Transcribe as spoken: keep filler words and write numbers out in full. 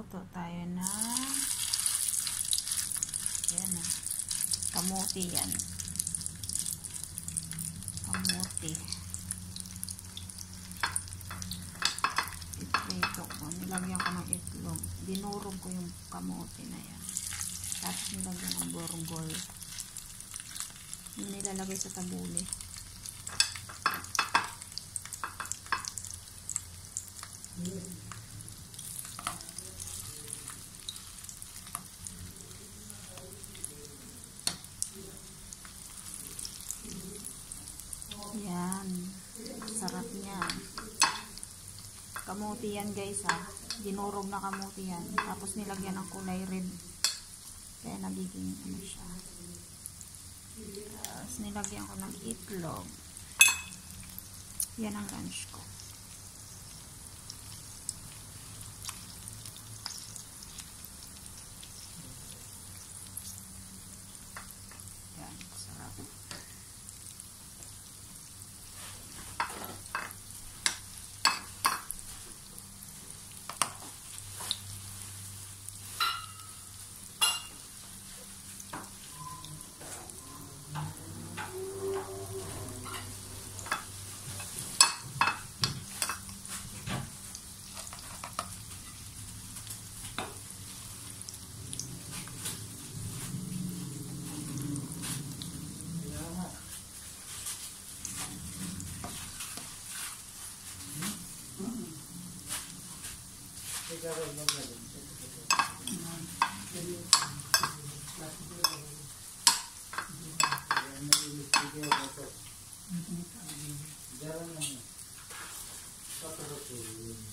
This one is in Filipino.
Magluto tayo ng yan na. Kamuti yan. Kamuti. Ito ko. Nilagyan ko ng itlog. Dinurog ko yung kamuti na yan. Tapos nilagyan ng borgol. Yung nilalagay sa tabuli. Yan. Sarap niya. Kamuti yan guys ha. Dinurog na kamuti yan. Tapos nilagyan ng kulay red. Kaya nagiging ano siya. Tapos nilagyan ko ng itlog. Yan ang lunch ko. Yan. Sarap. Jarang